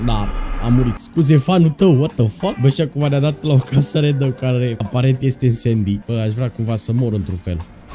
Da, a murit. Scuze, fanul tău, what the fuck? Bă, și acum ne-a dat la o casă random care aparent este în Sandy. Bă, aș vrea cumva să mor într-un fel.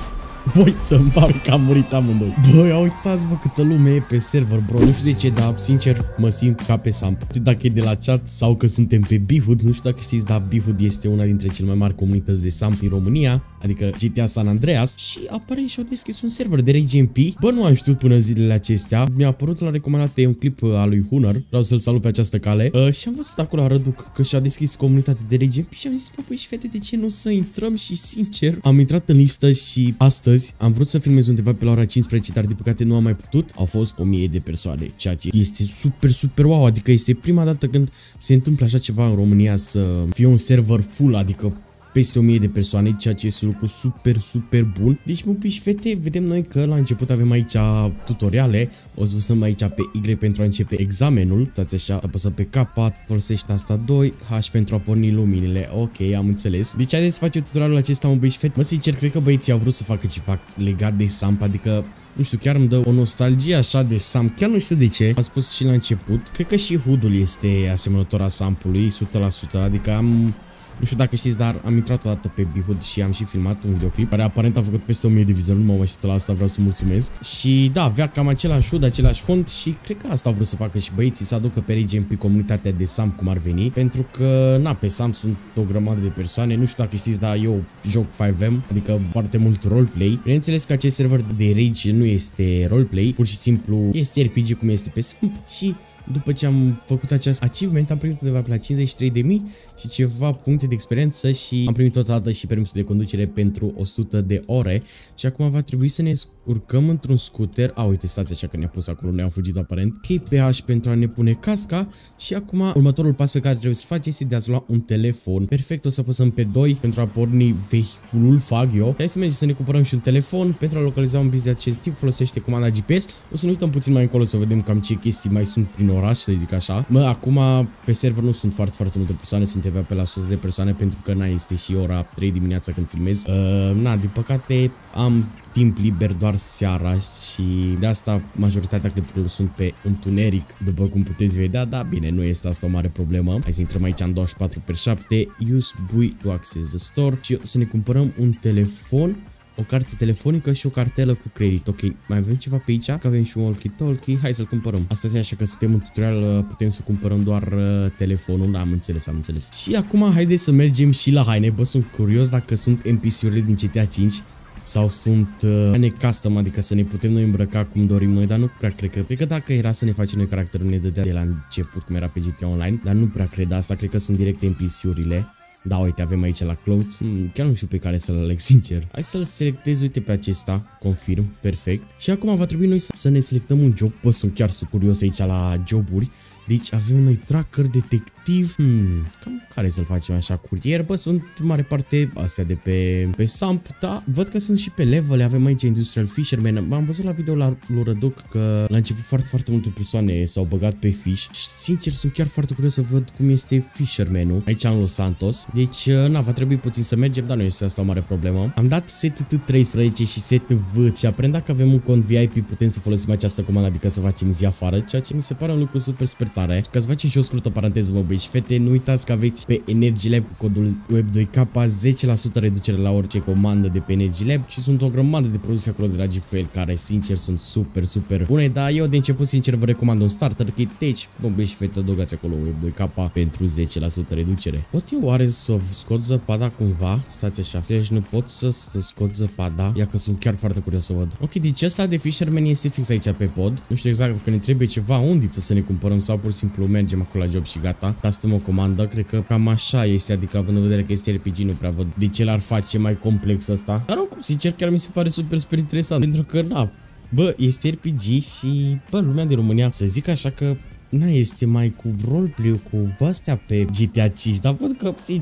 Voi să-mi bag că am murit amândoi. Băi, uitați bă câtă lume e pe server, bro. Nu știu de ce, dar sincer mă simt ca pe Samp. Nu știu dacă e de la chat sau că suntem pe Bihud. Nu știu dacă știți, dar Bihud este una dintre cele mai mari comunități de Samp în România, adică GTA San Andreas. Și aparent și-au deschis un server de Rage MP. Bă, nu am știut până zilele acestea. Mi-a apărut la recomandat pe un clip al lui Hunter. Vreau să-l salut pe această cale. Și am văzut acolo la Răduc că și-a deschis comunitatea de Rage MP și am zis, bă, păi și fete, de ce nu să intrăm? Și sincer, am intrat în listă și astăzi am vrut să filmez undeva pe la ora 15, dar de păcate nu am mai putut. Au fost 1000 de persoane, ceea ce este super wow, adică este prima dată când se întâmplă așa ceva în România, să fie un server full, adică peste 1000 de persoane, ceea ce este un lucru super bun. Deci, mă piși fete, vedem noi că la început avem aici tutoriale, o să văzăm aici pe Y pentru a începe examenul, stați așa, apăsăm pe K, folosește asta 2, H pentru a porni luminile, ok, am înțeles. Deci haideți să facem tutorialul acesta, mă băieți fete. Mă, sincer, cred că băieții au vrut să facă ceva legat de Samp, adică nu știu, chiar îmi dă o nostalgie așa de Samp, chiar nu știu de ce. Am spus și la început, cred că și HUD-ul este asemănător a Samp-ului, 100%, adică am... Nu știu dacă știți, dar am intrat o dată pe Bihud și am și filmat un videoclip care aparent a făcut peste 1000 de vizionări, nu m-am așteptat la asta, vreau să mulțumesc. Și da, avea cam același HUD, același font și cred că asta au vrut să facă și băieții, să aducă pe Rage MP comunitatea de Samp cum ar veni, pentru că, na, pe Samp sunt o grămadă de persoane, nu știu dacă știți, dar eu joc 5M, adică foarte mult roleplay. Bineînțeles că acest server de Rage nu este roleplay, pur și simplu este RPG cum este pe Samp și... După ce am făcut acest achievement, am primit undeva pe la 53.000 și ceva puncte de experiență și am primit totodată și permisul de conducere pentru 100 de ore. Și acum va trebui să ne urcăm într-un scooter. A, uite, stați așa că ne-a pus acolo, ne-a fugit aparent. KPH pentru a ne pune casca și acum următorul pas pe care trebuie să faci este de a-ți lua un telefon. Perfect, o să apăsăm pe 2 pentru a porni vehiculul, fac eu. Hai să mergem să ne cumpărăm și un telefon pentru a localiza un bis de acest tip, folosește comanda GPS. O să ne uităm puțin mai încolo să vedem cam ce chestii mai sunt prin oraș, să zic așa. Mă, acum pe server nu sunt foarte multe persoane, sunt undeva pe la 100 de persoane pentru că, na, este și ora 3 dimineața când filmez. Na, din păcate am timp liber doar seara și de asta majoritatea clipurilor sunt pe întuneric, după cum puteți vedea, dar bine, nu este asta o mare problemă. Hai să intrăm aici în 24/7, use BUI to access the store și să ne cumpărăm un telefon, o carte telefonică și o cartelă cu credit. Ok, mai avem ceva pe aici, că avem și un walkie-talkie, hai să-l cumpărăm. Asta e așa că suntem în tutorial, putem să cumpărăm doar telefonul, da, am înțeles. Și acum haideți să mergem și la haine, bă, sunt curios dacă sunt NPC-urile din GTA 5 sau sunt haine custom, adică să ne putem noi îmbrăca cum dorim noi, dar nu prea cred că dacă era să ne facem noi caracterul, ne dădea de la început cum era pe GTA Online, dar nu prea cred asta, cred că sunt direct NPC-urile. Da, uite, avem aici la clothes. Chiar nu știu pe care să-l aleg, sincer. Hai să-l selectez, uite, pe acesta. Confirm, perfect. Și acum va trebui noi să ne selectăm un job. Bă, sunt chiar curios aici la joburi. Deci avem noi tracker, detectiv. Cam care să-l facem așa? Curier? Bă, sunt în mare parte astea de pe Samp, da. Văd că sunt și pe level. Avem aici Industrial Fisherman. M-am văzut la video la lui Răduc că la început foarte multe persoane s-au băgat pe fish. Și sincer sunt chiar foarte curios să văd cum este Fisherman-ul aici în Los Santos. Deci, na, va trebui puțin să mergem, dar nu este asta o mare problemă. Am dat set T13 și set V și aprend dacă avem un cont VIP putem să folosim această comandă, adică să facem zi afară, ceea ce mi se pare un lucru super tare. Ca să facem și o scurtă paranteză, mă băieți și fete, nu uitați că aveți pe Energy Lab cu codul Web2K 10% reducere la orice comandă de pe Energy Lab și sunt o grămadă de produse acolo de la Gfuel care sincer sunt super bune, dar eu de început sincer vă recomand un starter kit, deci mă băieți și fete, adăugați acolo Web2K pentru 10% reducere. Pot eu oare să scot zăpada cumva? Stați așa, deci nu pot să scot zăpada, ia că sunt chiar foarte curios să văd. Ok, deci ăsta de Fisherman este fix aici pe pod, nu știu exact dacă ne trebuie ceva undiță să ne cumpărăm sau pur și simplu mergem acolo la job și gata. Tastăm o comandă, cred că cam așa este, adică având în vedere că este RPG, nu prea văd de ce l-ar face mai complex asta. Dar oricum, sincer, chiar mi se pare super interesant, pentru că, na, bă, este RPG și, bă, lumea din România, să zic așa că, na, este mai cu roleplay-ul, cu astea pe GTA 5, dar văd că, sincer,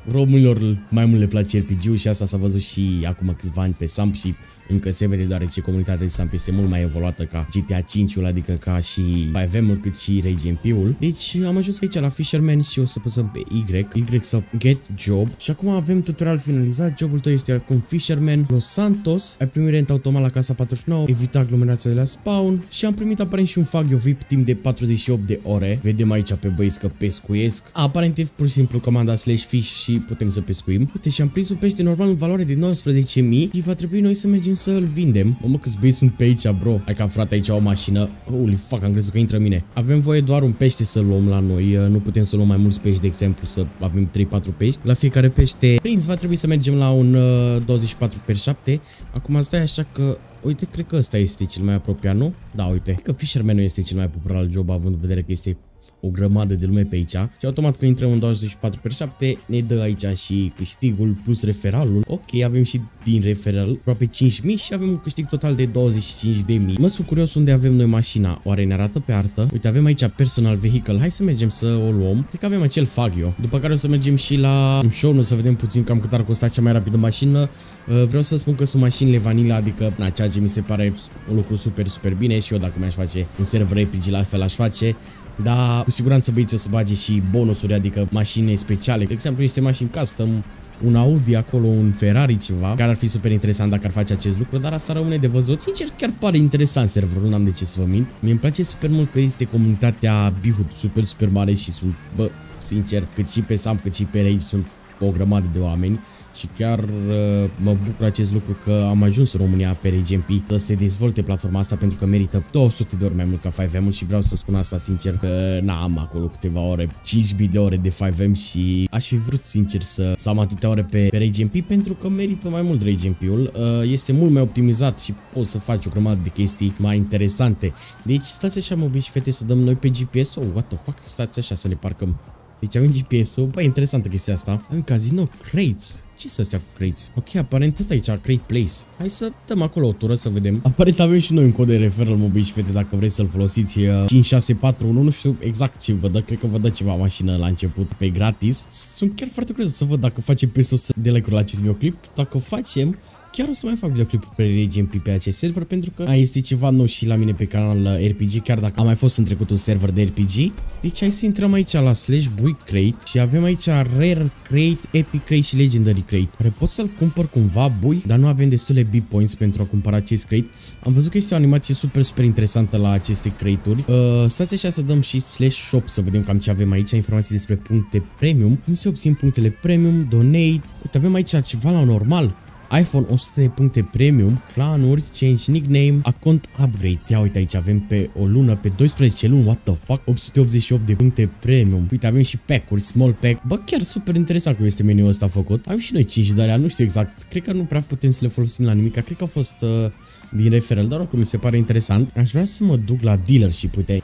românilor mai mult le place RPG-ul și asta s-a văzut și acum câțiva ani pe Samp și încă se vede, deoarece comunitatea de Samp este mult mai evoluată ca GTA 5-ul, adică ca și 5M-ul cât și Rage MP-ul. Deci am ajuns aici la Fisherman și o să păsăm pe Y sau Get Job și acum avem tutorial finalizat. Jobul tău este acum Fisherman Los Santos, ai primit rent automat la casa 49, evita aglomerația de la spawn și am primit aparent și un Fagio VIP timp de 48 de ore. Vedem aici pe băieți că pescuiesc. Aparent e pur și simplu comanda /fish și putem să pescuim. Uite, și am prins un pește normal în valoare de 19.000 și va trebui noi să mergem să îl vindem. Mă, câți băieți sunt pe aici, bro. Hai că am frate aici o mașină. Holy fuck, am crezut că intră mine. Avem voie doar un pește să luăm la noi. Nu putem să luăm mai mulți pești, de exemplu, să avem 3-4 pești. La fiecare pește prins va trebui să mergem la un 24/7. Acum stai așa că... Uite, cred că ăsta este cel mai apropiat, nu? Da, uite. Cred că Fisherman-ul este cel mai popular job, având în vedere că este o grămadă de lume pe aici. Și automat când intrăm în 24/7 ne dă aici și câștigul plus referalul. Ok, avem și din referal aproape 5.000 și avem un câștig total de 25.000. Mă sunt curios unde avem noi mașina. Oare ne arată pe artă? Uite, avem aici personal vehicle. Hai să mergem să o luăm. Cred că avem acel Fagio. După care o să mergem și la un show, să vedem puțin cam cât ar costa cea mai rapidă mașină. Vreau să spun că sunt mașinile vanilla, adică na, ceea ce mi se pare un lucru super bine și eu dacă mi-aș face un server RPG la fel aș face. Dar cu siguranță băieții o să bage și bonusuri, adică mașini speciale. De exemplu, niște mașini custom, un Audi acolo, un Ferrari, ceva, care ar fi super interesant dacă ar face acest lucru, dar asta rămâne de văzut. Sincer, chiar pare interesant serverul, n-am de ce să vă mint. Mie-mi place super mult că este comunitatea Bihud super mare și sunt, bă, sincer, cât și pe Samp, cât și pe Rage sunt o grămadă de oameni. Și chiar mă bucur acest lucru că am ajuns în România pe Rage MP să se dezvolte platforma asta pentru că merită 200 de ori mai mult ca 5M și vreau să spun asta sincer că am acolo câteva ore, 5.000 de ore de 5M și aș fi vrut sincer să am atâtea ore pe Rage MP pentru că merită mai mult Rage MP-ul. Este mult mai optimizat și poți să faci o grămadă de chestii mai interesante. Deci stați așa, mă, și fete, să dăm noi pe GPS. Oh, what the fuck, stați așa să ne parcăm. Deci avem GPS-ul, băi, interesantă chestia asta. Avem casino, crates. Ce sunt astea cu crates? Ok, aparent tot aici, Crate Place. Hai să dăm acolo o tură să vedem. Aparent avem și noi un cod de referral, mă, băi și fete, dacă vreți să-l folosiți. 5641, nu știu exact ce vă dă, cred că vă dă ceva mașină la început pe gratis. Sunt chiar foarte curios să văd dacă facem peste 100 de like-uri la acest videoclip. Dacă facem, chiar o să mai fac videoclipul pe Rage MP pe acest server, pentru că este ceva nou și la mine pe canal RPG, chiar dacă am mai fost în trecut un server de RPG. Deci hai să intrăm aici la /buy crate și avem aici Rare Crate, Epic Crate și Legendary Crate, care pot să-l cumpăr cumva bui, dar nu avem destule B-points pentru a cumpăra acest crate. Am văzut că este o animație super interesantă la aceste crate-uri. Stați așa să dăm și /shop să vedem cam ce avem aici, informații despre puncte premium, cum se obțin punctele premium, donate. Uite, avem aici ceva la normal. iPhone 100 de puncte premium, clanuri, change nickname, account upgrade. Ia uite aici, avem pe o lună, pe 12 luni, what the fuck, 888 de puncte premium. Uite, avem și pack-uri, small pack. Bă, chiar super interesant cum este meniul ăsta făcut. Avem și noi 5 de alea, nu știu exact. Cred că nu prea putem să le folosim la nimic. Cred că a fost din referral, dar oricum mi se pare interesant. Aș vrea să mă duc la dealership, uite.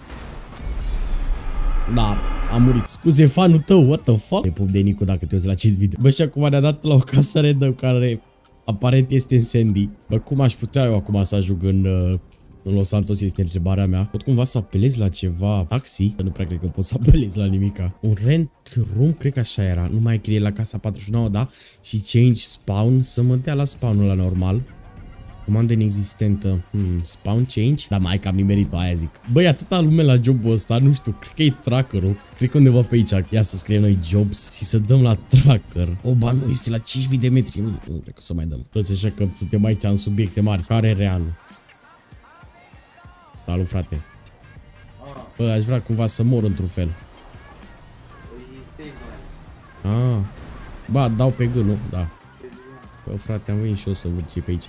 Da, am murit. Scuze, fanul tău, what the fuck? Te pup de Nicu dacă te uiți la acest video. Bă, și acum ne-a dat la o casă random care aparent este în Sandy. Bă, cum aș putea eu acum să ajung în Los Santos, este întrebarea mea. Pot cumva să apelez la ceva taxi? Că nu prea cred că pot să apelez la nimica. Un rent room, cred că așa era. Nu mai chirie la casa 49, da? Și change spawn, să mă dea la spawnul la normal. Comandă inexistentă. Spawn change? Da, mai cam nimerit-o, aia zic. Băi, atâta lume la jobul ăsta, nu știu, cred că e tracker-ul. Cred că undeva pe aici. Ia să scriem noi jobs și să dăm la tracker. O, ba nu, este la 5.000 de metri. Nu cred că o să mai dăm. Toți așa că suntem aici în subiecte mari. Care e realul? Salut, frate. Bă, aș vrea cumva să mor într-un fel. Ba, dau pe gând, nu? Da. Bă, frate, am venit și eu să urce pe aici.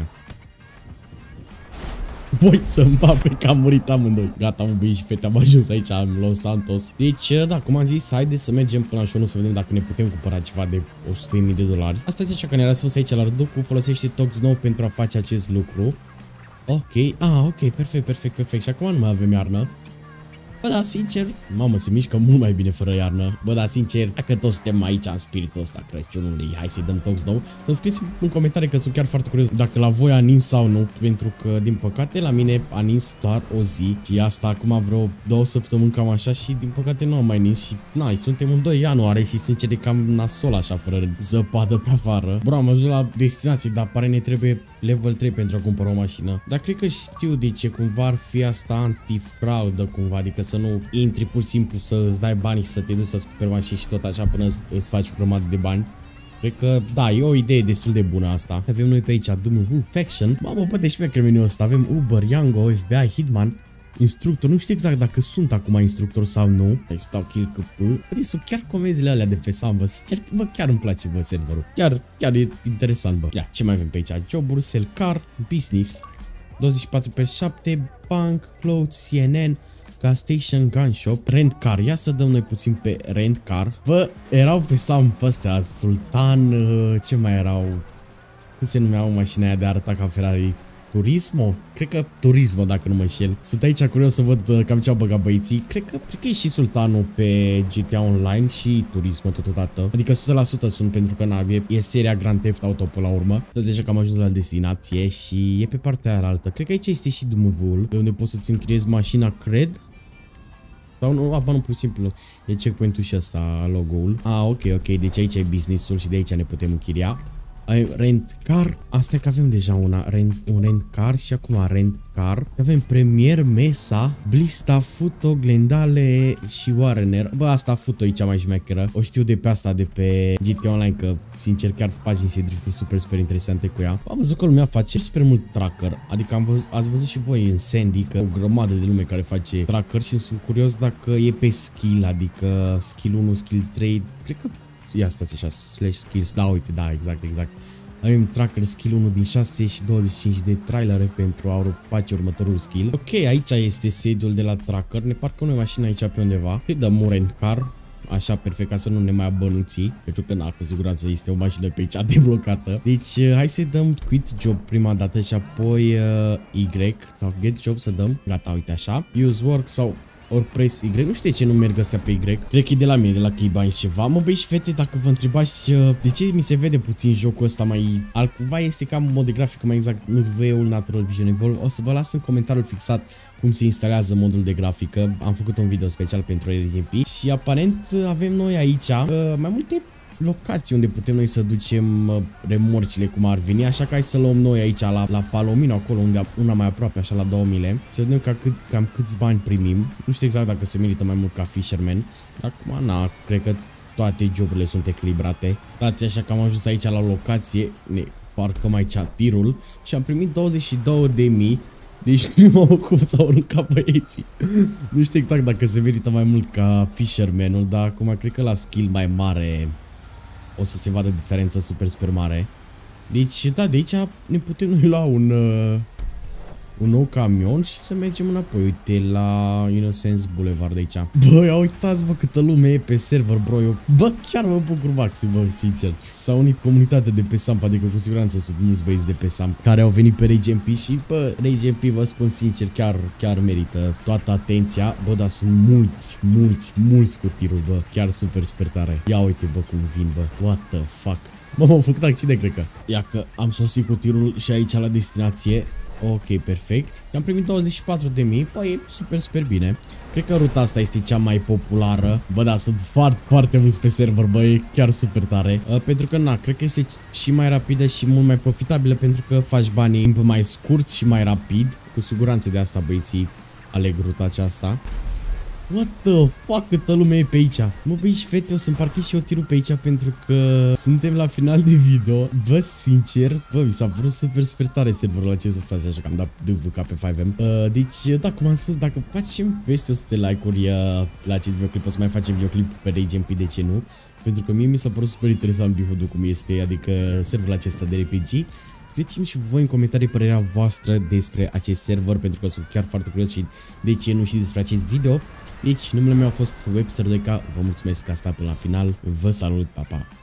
Voi să-mi pape că am murit amândoi. Gata, mă, băieți și fete, am ajuns aici în Los Santos. Deci, da, cum am zis, haideți să mergem până la show să vedem dacă ne putem cumpăra ceva de 100.000 de dolari. Asta zice că ne-a răspuns aici la Răducu, folosește Tox nou pentru a face acest lucru. Ok, ok, perfect. Și acum nu mai avem iarnă. Bă, da, sincer, mamă, se mișcă mult mai bine fără iarnă. Bă, da, sincer, dacă toți suntem aici în spiritul ăsta Crăciunului, hai să-i dăm tox nou. Să-mi scrieți în comentarii că sunt chiar foarte curios dacă la voi a nins sau nu, pentru că, din păcate, la mine a nins doar o zi și asta acum vreo 2 săptămâni cam așa și, din păcate, nu am mai nins și, na, suntem în 2 ianuarie și, sincer, e cam nasol așa, fără zăpadă pe afară. Bro, am ajuns la destinație, dar pare ne trebuie level 3 pentru a cumpăra o mașină. Dar cred că știu de ce, cumva ar fi asta antifraudă, cumva, adică să nu intri pur și simplu să îți dai bani și să te duci să-ți cumperi mașini și tot așa până îți faci o grămadă de bani. Cred că, da, e o idee destul de bună asta. Avem noi pe aici DMV Faction. Mamă, bă, deci șmecher meniul ăsta. Avem Uber, Yango, FBI, Hitman, instructor. Nu știu exact dacă sunt acum instructor sau nu. Hai să dau kill cu P. Bă, sunt chiar comenzile alea de pe Sam, bă. Bă, chiar îmi place, bă, serverul. Chiar e interesant, bă. Ia, ce mai avem pe aici? Joburi, sell car, business, 24/7, bank, clothes, CNN, gas station, gun shop, rent car. Ia să dăm noi puțin pe rent car. Bă, erau pe Sam pe astea, Sultan, ce mai erau? Cum se numeau mașina aia de arăta ca Ferrari? Turismo? Cred că Turismo, dacă nu mă înșel. Sunt aici curios să văd cam ce au băgat băieții. Cred că e și Sultanul pe GTA Online și Turismo totodată. Adică 100% sunt, pentru că na, e seria Grand Theft Auto până la urmă. Deci că am ajuns la destinație și e pe partea aia altă. Cred că aici este și DMV-ul, pe unde poți să-ți închiriezi mașina, cred. Sau nu, nu, pur și simplu. E checkpoint-ul și ăsta, logo-ul. Ok, deci aici e business-ul și de aici ne putem închiria. Rent car, asta e că avem deja un rent car și acum rent car. Avem Premier, Mesa, Blista, Futo, Glendale și Warner. Bă, asta Futo e cea mai șmecheră. O știu de pe asta, de pe GTA Online, că sincer chiar faci niște drifturi super interesante cu ea. Am văzut că lumea face super mult tracker. Adică ați văzut și voi în Sandy că o grămadă de lume care face tracker și sunt curios dacă e pe skill, adică skill 1, skill 3, cred că ia stați așa, slash skills, da, uite, da, exact. Avem tracker skill 1 din 6 și 25 de trailere pentru a face următorul skill. Ok, aici este sediul de la tracker, ne parcă noi mașina aici pe undeva. Îi dăm un rent car, așa perfect, ca să nu ne mai abănuți, pentru că, na, cu siguranță este o mașină pe aici deblocată. Deci, hai să-i dăm quit job prima dată și apoi Y, sau get job să dăm, gata, uite așa, use work sau ori press Y, nu știu de ce nu merg astea pe Y. Cred că e de la mine, de la Keybinds ceva. Mă, băi și fete, dacă vă întrebați de ce mi se vede puțin jocul ăsta mai altcumva, este cam mod de grafică, mai exact, nu VE-ul Natural Vision Evolve. O să vă las în comentariul fixat cum se instalează modul de grafică. Am făcut un video special pentru RGP și aparent avem noi aici mai multe locații unde putem noi să ducem remorcile cum ar veni, așa că hai să luăm noi aici la Palomino, acolo unde una mai aproape, așa la 2000, să vedem cam câți bani primim. Nu știu exact dacă se merită mai mult ca fisherman, dar acum, na, cred că toate joburile sunt echilibrate. Dați așa că am ajuns aici la locație, ne parcăm aici tirul și am primit 22.000. Deci nu mă cum s-au aruncat băieții. Nu știu exact dacă se merită mai mult ca fisherman-ul, dar acum cred că la skill mai mare o să se vadă diferența super mare. Deci, da, de aici ne putem noi lua un nou camion și să mergem înapoi. Uite, la Innocence Boulevard de aici. Bă, ia uitați, bă, câtă lume e pe server, bro. Bă, chiar mă bucur maxim, bă, sincer. S-a unit comunitatea de pe Samp, adică cu siguranță sunt mulți băieți de pe Samp care au venit pe Rage MP și, bă, Rage MP, vă spun sincer, chiar merită toată atenția. Bă, dar sunt mulți cu tirul, bă. Chiar super tare. Ia uite, bă, cum vin, bă. What the fuck? Bă, m-am făcut accident, cred că. Ia că am sosit cu tirul și aici la destinație. Ok, perfect. Am primit 24.000, păi e super bine. Cred că ruta asta este cea mai populară. Bă, da, sunt foarte mulți pe server, bă, e chiar super tare. Pentru că, na, cred că este și mai rapidă și mult mai profitabilă, pentru că faci banii în timp mai scurt și mai rapid. Cu siguranță de asta băieții aleg ruta aceasta. What the fuck, câtă lume e pe aici. Mă, băi și fete, o să-mi parchez și eu tirul pe aici pentru că suntem la final de video. Bă, sincer, bă, mi s-a părut super tare serverul acesta, așa că am dat DVK pe 5M. Deci, da, cum am spus, dacă facem peste 100 like-uri la acest videoclip, o să mai facem videoclip pe Rage MP, de ce nu? Pentru că mie mi s-a părut super interesant video cum este, adică serverul acesta de RPG. Scrieți-mi și voi în comentarii părerea voastră despre acest server, pentru că sunt chiar foarte curios și de ce nu și despre acest video. Deci, numele meu a fost Webster2K, vă mulțumesc că ați stat până la final, vă salut, pa, pa!